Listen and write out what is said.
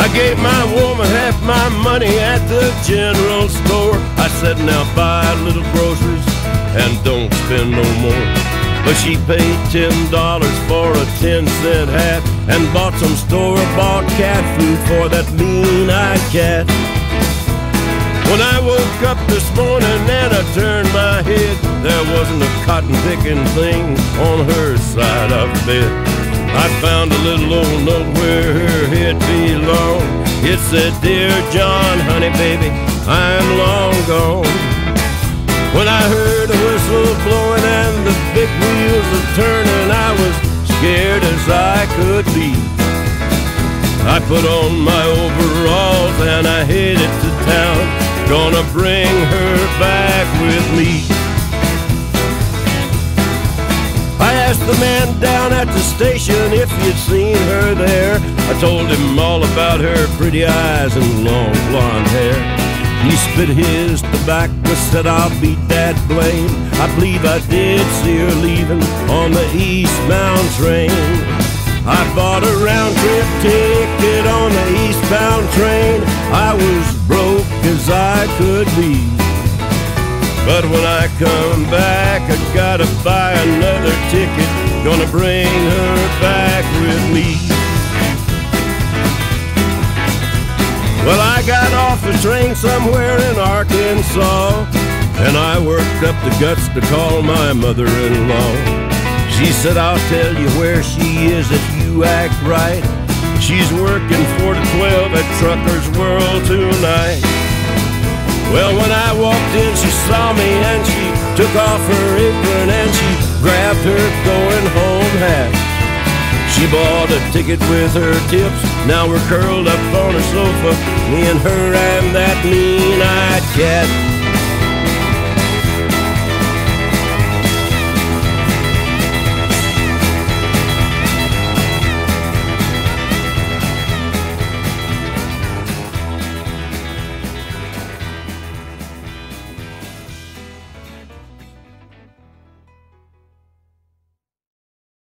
gave my woman half my money at the general store. I said, now buy little groceries and don't spend no more. But she paid $10 for a 10-cent hat and bought some store-bought cat food for that mean-eyed cat. When I woke up this morning and I turned my head, there wasn't a cotton-picking thing on her side of the bed. I found a little old note where her head belonged. It said, Dear John, honey, baby, I'm long gone. When I heard a whistle blowing and the big wheels a turning, I was scared as I could be. I put on my overalls and I headed to town, gonna bring her back with me. I asked the man down at the station if he'd seen her there. I told him all about her pretty eyes and long blonde hair. He spit his tobacco, said, I'll beat that blame. I believe I did see her leaving on the eastbound train. I bought a round-trip ticket on the eastbound train. I was broke as I could be. But when I come back, I gotta buy another ticket, gonna bring her back with me. Well, I got off the train somewhere in Arkansas, and I worked up the guts to call my mother-in-law. She said, I'll tell you where she is if you act right. She's working 4 to 12 at Trucker's World tonight. Well, when I walked in, she saw me and she took off her apron and she grabbed her going home hat. She bought a ticket with her tips. Now we're curled up on a sofa, me and her and that mean-eyed cat.